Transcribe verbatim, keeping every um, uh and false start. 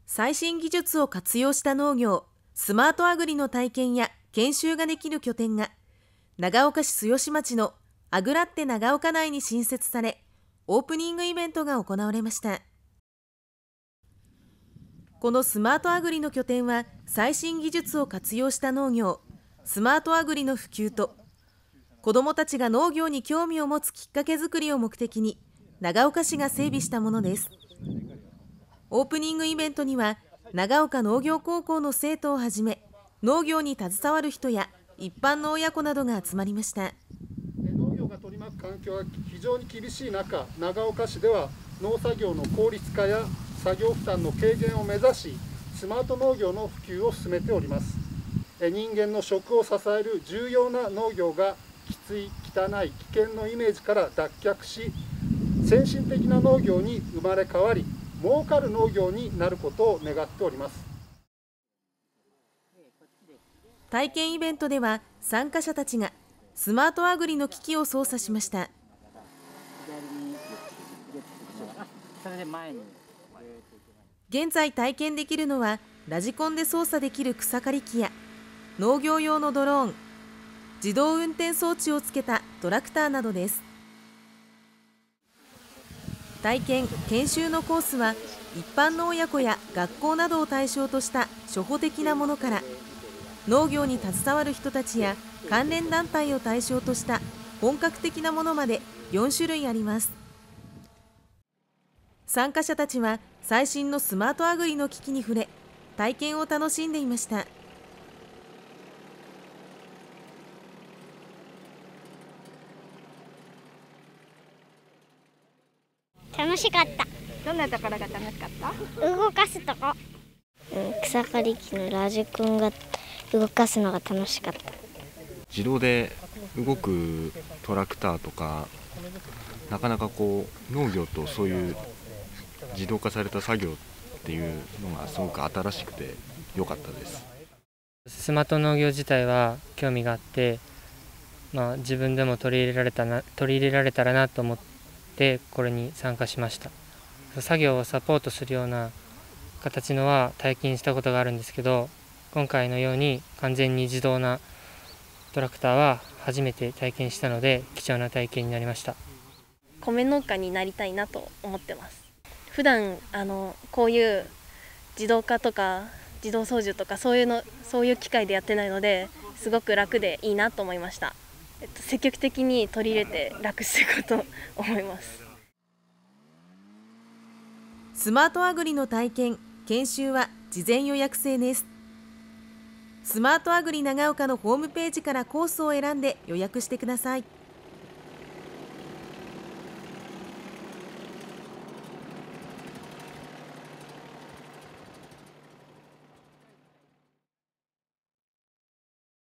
最新技術を活用した農業、スマートアグリの体験や研修ができる拠点が、長岡市末吉町のアグラッテ長岡内に新設され、オープニングイベントが行われました。このスマートアグリの拠点は、最新技術を活用した農業、スマートアグリの普及と、子どもたちが農業に興味を持つきっかけづくりを目的に、長岡市が整備したものです。オープニングイベントには、長岡農業高校の生徒をはじめ、農業に携わる人や一般の親子などが集まりました。 農業が取り巻く環境が非常に厳しい中、長岡市では農作業の効率化や作業負担の軽減を目指し、スマート農業の普及を進めております。人間の食を支える重要な農業がきつい、汚い、危険のイメージから脱却し、先進的な農業に生まれ変わり、儲かる農業になることを願っております。 体験イベントでは、参加者たちがスマートアグリの機器を操作しました。現在体験できるのは、ラジコンで操作できる草刈り機や農業用のドローン、自動運転装置をつけたトラクターなどです。体験・研修のコースは、一般の親子や学校などを対象とした初歩的なものから、農業に携わる人たちや関連団体を対象とした本格的なものまでよん種類あります。参加者たちは最新のスマートアグリの機器に触れ、体験を楽しんでいました。 楽しかった。 どんなところが楽しかった？ 動かすとこ、うん、草刈り機のラジコンが動かすのが楽しかった。 自動で動くトラクターとか、なかなかこう農業とそういう自動化された作業っていうのがすごく新しくて良かったです。 スマート農業自体は興味があって、まあ、自分でも取り入れられたな取り入れられたらなと思ってこれに参加しました。作業をサポートするような形のは体験したことがあるんですけど、今回のように完全に自動なトラクターは初めて体験したので、貴重な体験になりました。 米農家になりたいなと思ってます。普段あのこういう自動化とか自動操縦とかそういうのそういう機械でやってないので、すごく楽でいいなと思いました。えっと、積極的に取り入れて楽していこうと思います。 スマートアグリの体験・研修は事前予約制です。スマートアグリ長岡のホームページからコースを選んで予約してください。